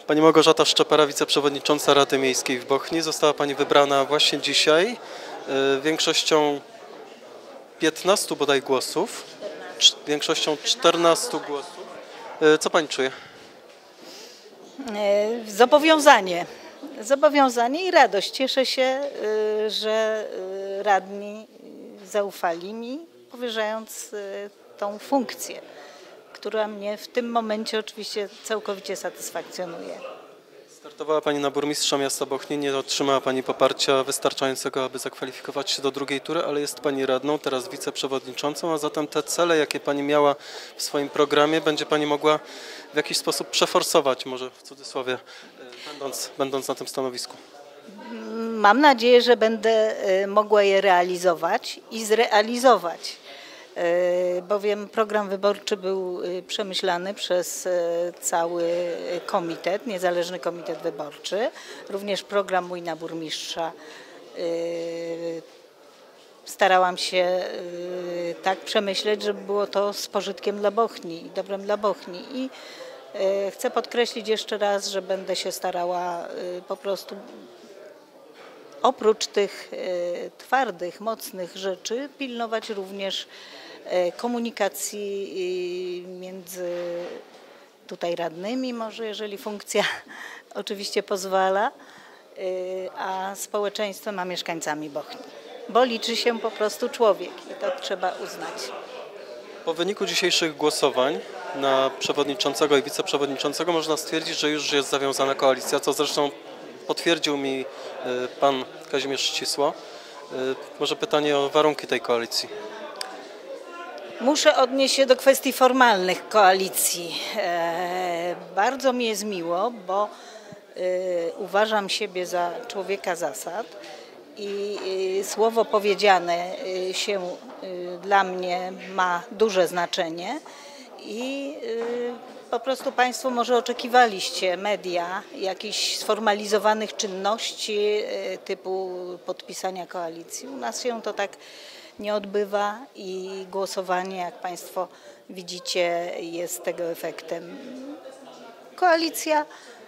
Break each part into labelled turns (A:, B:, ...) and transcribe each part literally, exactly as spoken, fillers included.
A: Pani Małgorzata Szczepara, wiceprzewodnicząca Rady Miejskiej w Bochni. Została Pani wybrana właśnie dzisiaj y, większością piętnastu bodaj głosów, cz, większością czternastu głosów. Y, co Pani czuje?
B: Zobowiązanie. Zobowiązanie i radość. Cieszę się, y, że y, radni zaufali mi, powierzając y, tą funkcję, która mnie w tym momencie oczywiście całkowicie satysfakcjonuje.
A: Startowała Pani na burmistrza miasta Bochni, nie otrzymała Pani poparcia wystarczającego, aby zakwalifikować się do drugiej tury, ale jest Pani radną, teraz wiceprzewodniczącą, a zatem te cele, jakie Pani miała w swoim programie, będzie Pani mogła w jakiś sposób przeforsować, może w cudzysłowie, będąc, będąc na tym stanowisku.
B: Mam nadzieję, że będę mogła je realizować i zrealizować, bowiem program wyborczy był przemyślany przez cały komitet, niezależny komitet wyborczy. Również program mój na burmistrza starałam się tak przemyśleć, żeby było to z pożytkiem dla Bochni i dobrem dla Bochni. I chcę podkreślić jeszcze raz, że będę się starała po prostu oprócz tych twardych, mocnych rzeczy pilnować również komunikacji między tutaj radnymi, może jeżeli funkcja oczywiście pozwala, a społeczeństwem, a mieszkańcami Bochni. Bo liczy się po prostu człowiek i to trzeba uznać.
A: Po wyniku dzisiejszych głosowań na przewodniczącego i wiceprzewodniczącego można stwierdzić, że już jest zawiązana koalicja, co zresztą potwierdził mi pan Kazimierz Ścisło. Może pytanie o warunki tej koalicji.
B: Muszę odnieść się do kwestii formalnych koalicji. Bardzo mi jest miło, bo uważam siebie za człowieka zasad i słowo powiedziane się dla mnie ma duże znaczenie i po prostu Państwo może oczekiwaliście, media, jakichś sformalizowanych czynności typu podpisania koalicji. U nas się to tak nie odbywa i głosowanie, jak Państwo widzicie, jest tego efektem. Koalicja,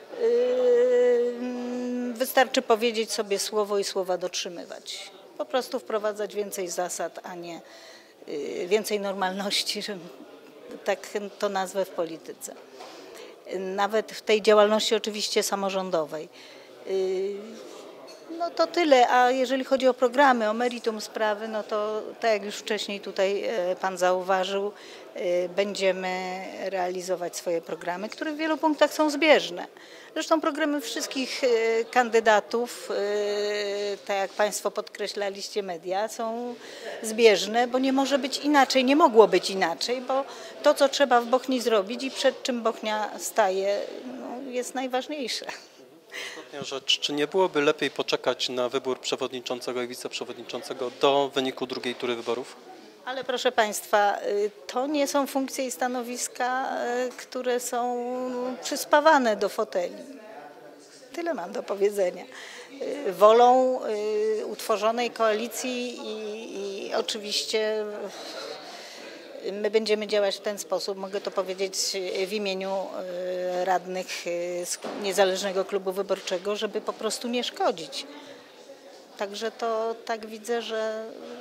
B: yy, wystarczy powiedzieć sobie słowo i słowa dotrzymywać. Po prostu wprowadzać więcej zasad, a nie yy, więcej normalności, że tak to nazwę w polityce. Nawet w tej działalności oczywiście samorządowej. Yy, No to tyle, a jeżeli chodzi o programy, o meritum sprawy, no to tak jak już wcześniej tutaj Pan zauważył, będziemy realizować swoje programy, które w wielu punktach są zbieżne. Zresztą programy wszystkich kandydatów, tak jak Państwo podkreślaliście, media, są zbieżne, bo nie może być inaczej, nie mogło być inaczej, bo to, co trzeba w Bochni zrobić i przed czym Bochnia staje, no, jest najważniejsze.
A: Ostatnia rzecz, czy nie byłoby lepiej poczekać na wybór przewodniczącego i wiceprzewodniczącego do wyniku drugiej tury wyborów?
B: Ale proszę Państwa, to nie są funkcje i stanowiska, które są przyspawane do foteli. Tyle mam do powiedzenia. Wolą utworzonej koalicji i, i oczywiście my będziemy działać w ten sposób, mogę to powiedzieć w imieniu radnych z Niezależnego Klubu Wyborczego, żeby po prostu nie szkodzić. Także to tak widzę, że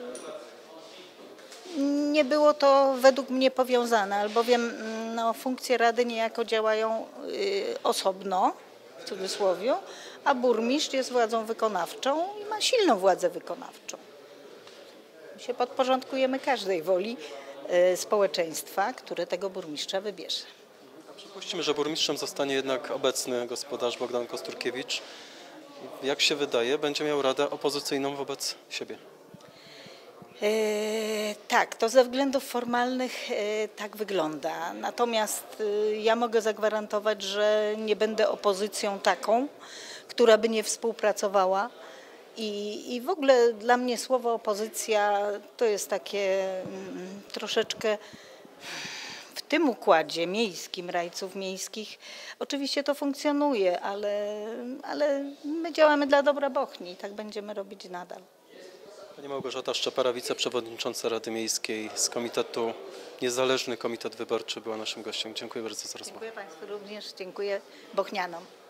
B: nie było to według mnie powiązane, albowiem no, funkcje rady niejako działają osobno, w cudzysłowie, a burmistrz jest władzą wykonawczą i ma silną władzę wykonawczą. My się podporządkujemy każdej woli społeczeństwa, które tego burmistrza wybierze.
A: Przypuśćmy, że burmistrzem zostanie jednak obecny gospodarz Bogdan Kosturkiewicz. Jak się wydaje, będzie miał radę opozycyjną wobec siebie.
B: E, tak, to ze względów formalnych e, tak wygląda. Natomiast e, ja mogę zagwarantować, że nie będę opozycją taką, która by nie współpracowała. I, I w ogóle dla mnie słowo opozycja to jest takie mm, troszeczkę w tym układzie miejskim, rajców miejskich. Oczywiście to funkcjonuje, ale, ale my działamy dla dobra Bochni i tak będziemy robić nadal.
A: Pani Małgorzata Szczepara, wiceprzewodnicząca Rady Miejskiej z Komitetu Niezależny Komitet Wyborczy była naszym gościem. Dziękuję bardzo za rozmowę.
B: Dziękuję Państwu również, dziękuję Bochnianom.